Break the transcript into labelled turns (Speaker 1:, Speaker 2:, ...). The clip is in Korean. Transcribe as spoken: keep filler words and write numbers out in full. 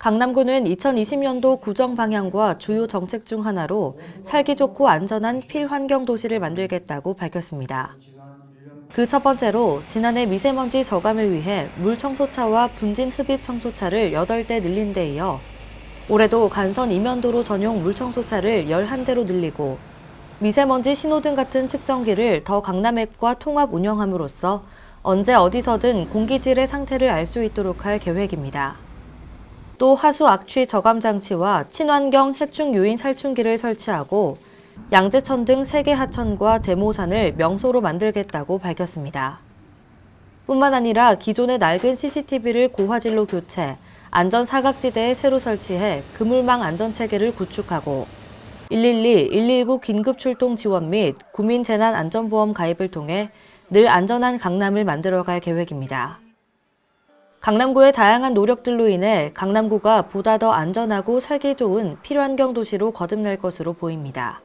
Speaker 1: 강남구는 이천이십 년도 구정 방향과 주요 정책 중 하나로 살기 좋고 안전한 필환경 도시를 만들겠다고 밝혔습니다. 그 첫 번째로 지난해 미세먼지 저감을 위해 물청소차와 분진 흡입 청소차를 여덟 대 늘린 데 이어 올해도 간선 이면도로 전용 물청소차를 열한 대로 늘리고 미세먼지 신호등 같은 측정기를 더 강남앱과 통합 운영함으로써 언제 어디서든 공기질의 상태를 알 수 있도록 할 계획입니다. 또 하수 악취 저감 장치와 친환경 해충 유인 살충기를 설치하고 양재천 등 세 개 하천과 대모산을 명소로 만들겠다고 밝혔습니다. 뿐만 아니라 기존의 낡은 씨씨티비를 고화질로 교체, 안전 사각지대에 새로 설치해 그물망 안전체계를 구축하고 일일이, 일일구 긴급 출동 지원 및 구민 재난 안전보험 가입을 통해 늘 안전한 강남을 만들어갈 계획입니다. 강남구의 다양한 노력들로 인해 강남구가 보다 더 안전하고 살기 좋은 필환경 도시로 거듭날 것으로 보입니다.